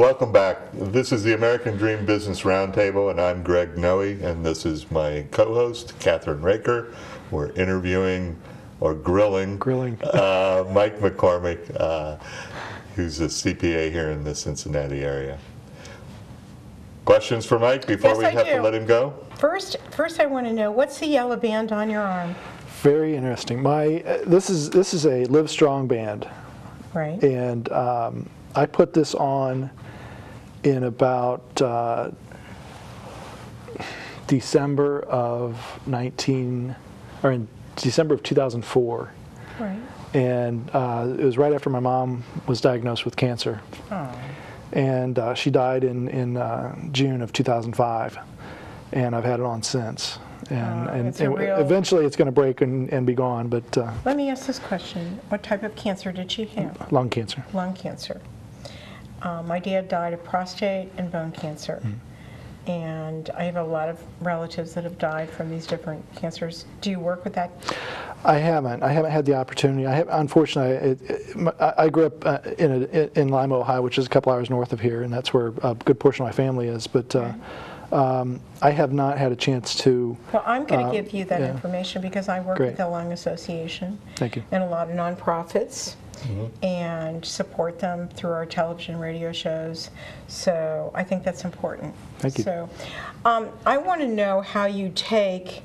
Welcome back. This is the American Dream Business Roundtable, and I'm Greg Noe, and this is my co-host, Catherine Raker. We're interviewing, or grilling. Mike McCormick, who's a CPA here in the Cincinnati area. Questions for Mike before we have to let him go? First, I want to know, what's the yellow band on your arm? Very interesting. This is a Live Strong band. Right. And I put this on in about December of 2004. Right. And it was right after my mom was diagnosed with cancer. Oh. And she died in June of 2005. And I've had it on since. And eventually it's going to break and be gone. But let me ask this question. What type of cancer did she have? Lung cancer. Lung cancer. My dad died of prostate and bone cancer. And I have a lot of relatives that have died from these different cancers. Do you work with that? I haven't had the opportunity. Unfortunately, I grew up in Lima, Ohio, which is a couple hours north of here, and that's where a good portion of my family is. But I have not had a chance to. Well, I'm going to give you that information because I work with the Lung Association. Thank you. And a lot of nonprofits. And support them through our television, radio shows. So I think that's important. Thank you. So I want to know how you take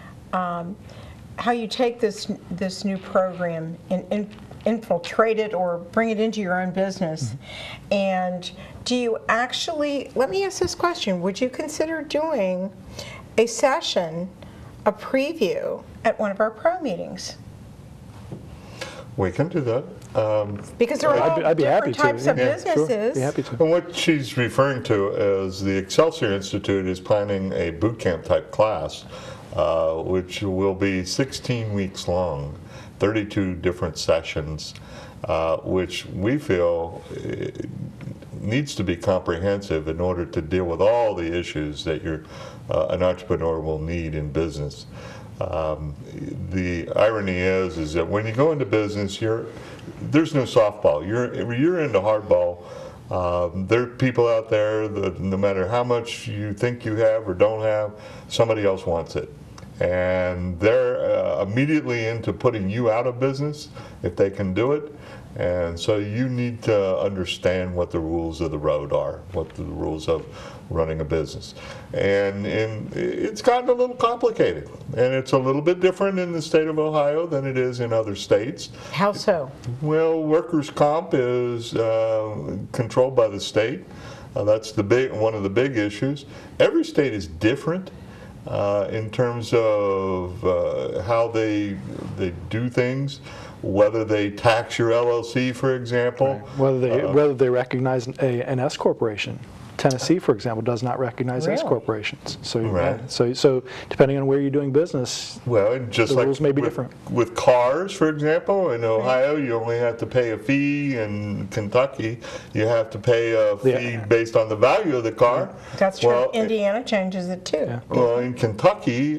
this new program and infiltrate it or bring it into your own business. And do you actually? Let me ask this question: would you consider doing a session, a preview at one of our pro meetings? We can do that. Because there are all different types of businesses. Sure. Be happy to. And what she's referring to is the Excelsior Institute is planning a boot camp type class, which will be 16 weeks long, 32 different sessions, which we feel needs to be comprehensive in order to deal with all the issues that an entrepreneur will need in business. The irony is that when you go into business, there's no softball. You're into hardball. There are people out there that no matter how much you think you have or don't have, somebody else wants it. And they're immediately into putting you out of business if they can do it. And so you need to understand what the rules of the road are, what the rules of running a business. And it's gotten a little complicated. And it's a little bit different in the state of Ohio than it is in other states. How so? Well, workers' comp is controlled by the state. That's one of the big issues. Every state is different in terms of how they do things. Whether they tax your LLC, for example. Right. Whether they recognize an S corporation. Tennessee, for example, does not recognize S corporations. So, so depending on where you're doing business, the rules may be different. With cars, for example, in Ohio, you only have to pay a fee. In Kentucky, you have to pay a fee based on the value of the car. That's true. Well, Indiana changes it too. Yeah. Well, in Kentucky,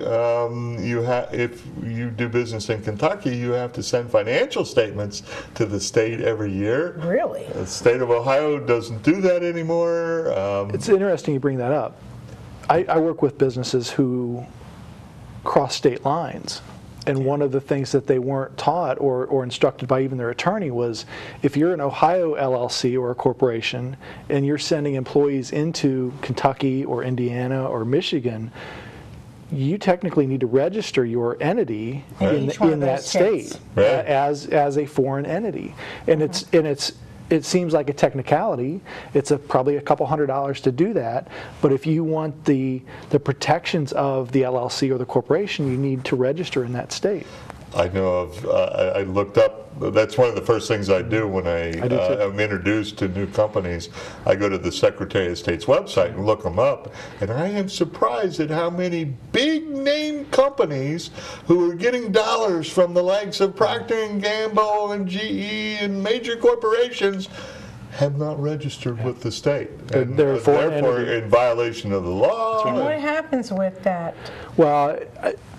if you do business in Kentucky, you have to send financial statements to the state every year. Really? The state of Ohio doesn't do that anymore. It's interesting you bring that up. I work with businesses who cross state lines, and one of the things that they weren't taught or instructed by even their attorney was, if you're an Ohio LLC or a corporation and you're sending employees into Kentucky or Indiana or Michigan, you technically need to register your entity in that state as a foreign entity, and it seems like a technicality. It's probably a couple $100 to do that, but if you want the protections of the LLC or the corporation, you need to register in that state. I know I looked up, that's one of the first things I do when I'm introduced to new companies. I go to the Secretary of State's website and look them up, and I am surprised at how many big name companies who are getting dollars from the likes of Procter & Gamble and GE and major corporations have not registered with the state, and therefore in violation of the law. And what happens with that? Well,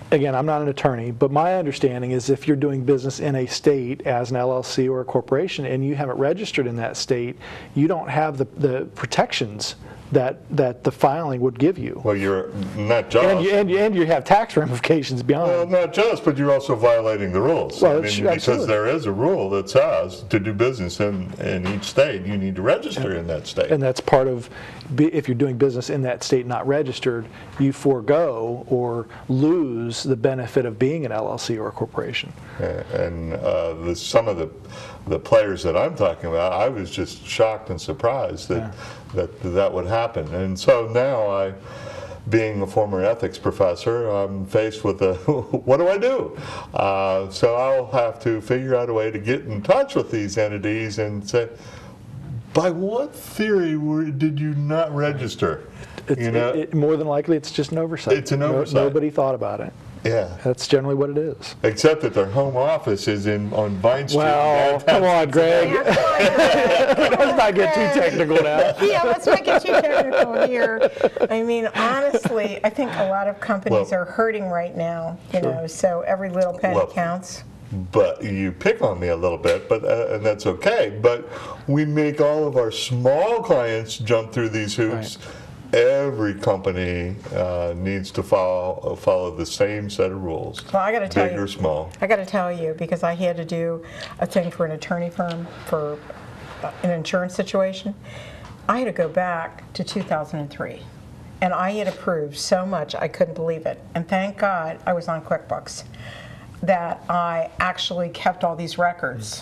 again, I'm not an attorney, but my understanding is if you're doing business in a state as an LLC or a corporation and you haven't registered in that state, you don't have the protections that the filing would give you. Well, you're not just. And you have tax ramifications beyond. Well, not just, but you're also violating the rules. Well, because absolutely. there is a rule that says to do business in each state, you need to register in that state. And that's part of, if you're doing business in that state not registered, you forego or lose the benefit of being an LLC or a corporation. And some of the players that I'm talking about, I was just shocked and surprised that would happen. And so now being a former ethics professor, I'm faced with what do I do? So I'll have to figure out a way to get in touch with these entities and say, by what theory did you not register? More than likely, it's just an oversight. It's an oversight. Nobody thought about it. Yeah. That's generally what it is. Except that their home office is on Vine Street. Well, come on, Greg. Yeah, come on, Greg. Let's not get too technical now. Yeah, let's not get too technical here. I mean, honestly, I think a lot of companies are hurting right now, so every little penny counts. But you pick on me a little bit, and that's okay. But we make all of our small clients jump through these hoops. Right. Every company needs to follow the same set of rules. Well, I got to tell you, big or small. I got to tell you, because I had to do a thing for an attorney firm for an insurance situation. I had to go back to 2003, and I had approved so much I couldn't believe it. And thank God I was on QuickBooks that I actually kept all these records.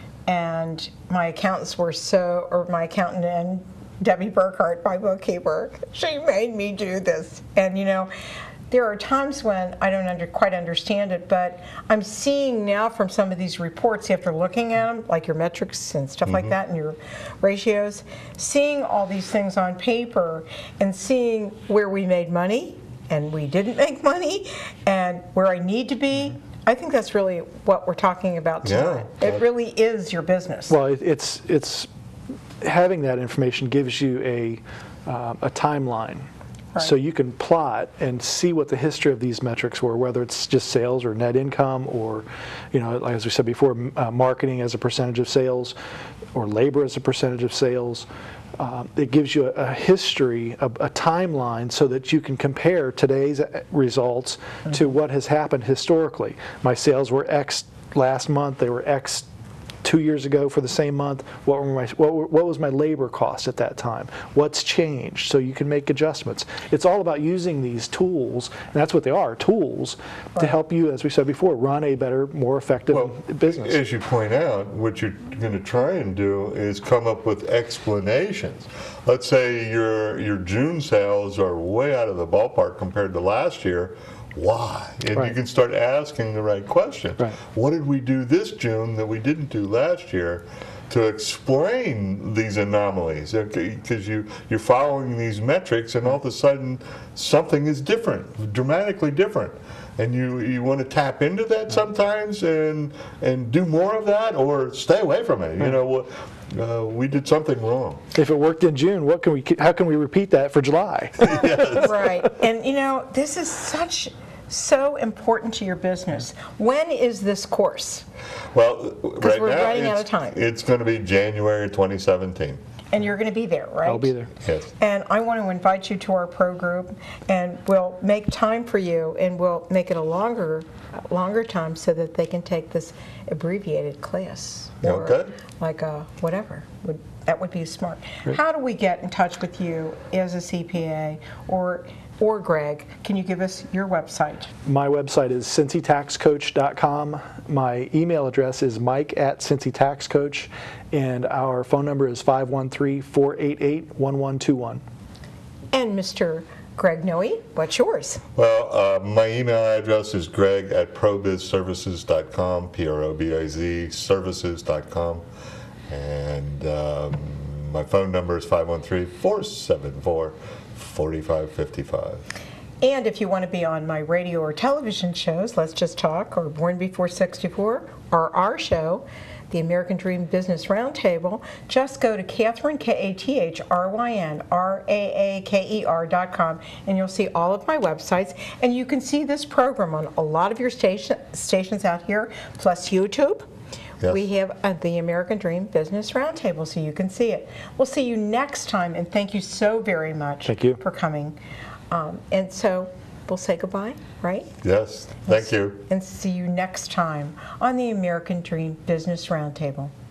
And my accountants my accountant and Debbie Burkhart, my bookkeeper, she made me do this. And there are times when I don't quite understand it, but I'm seeing now from some of these reports, after looking at them, like your metrics and stuff like that and your ratios, seeing all these things on paper and seeing where we made money and we didn't make money and where I need to be, I think that's really what we're talking about tonight. Yeah. It really is your business. Well, it's having that information gives you a timeline. Right. So you can plot and see what the history of these metrics were, whether it's just sales or net income or, like as we said before, marketing as a percentage of sales or labor as a percentage of sales. It gives you a history, a timeline, so that you can compare today's results to what has happened historically. My sales were X last month, they were X 2 years ago for the same month. What was my labor cost at that time? What's changed? So you can make adjustments. It's all about using these tools, and that's what they are, tools, to help you, as we said before, run a better, more effective business. As you point out, what you're going to try and do is come up with explanations. Let's say your June sales are way out of the ballpark compared to last year. Why? And you can start asking the right questions. Right. What did we do this June that we didn't do last year to explain these anomalies? Because you're following these metrics and all of a sudden something is different, dramatically different. And you want to tap into that sometimes and do more of that or stay away from it. We did something wrong. If it worked in June, how can we repeat that for July? Yes. Right. And this is so important to your business. When is this course? Well, right we're now running out of time. It's going to be January 2017. And you're going to be there, right? I'll be there. Yes. And I want to invite you to our pro group, and we'll make time for you, and we'll make it a longer time so that they can take this abbreviated class. Or Okay. like whatever. That would be smart. Right. How do we get in touch with you as a CPA or Greg? Can you give us your website? My website is cincytaxcoach.com. My email address is mike@cincytaxcoach, and our phone number is 513-488-1121. And Mr. Greg Noe, what's yours? Well, my email address is greg@probizservices.com, PROBIZ services.com. And my phone number is 513-474-4555. And if you want to be on my radio or television shows, Let's Just Talk or Born Before 64, or our show, the American Dream Business Roundtable, just go to Kathryn, Kathryn, RAAKER.com, and you'll see all of my websites. And you can see this program on a lot of your stations out here, plus YouTube. Yes. We have the American Dream Business Roundtable, so you can see it. We'll see you next time, and thank you so very much Thank you. for coming. And so we'll say goodbye, right? Yes, thank you. And see you next time on the American Dream Business Roundtable.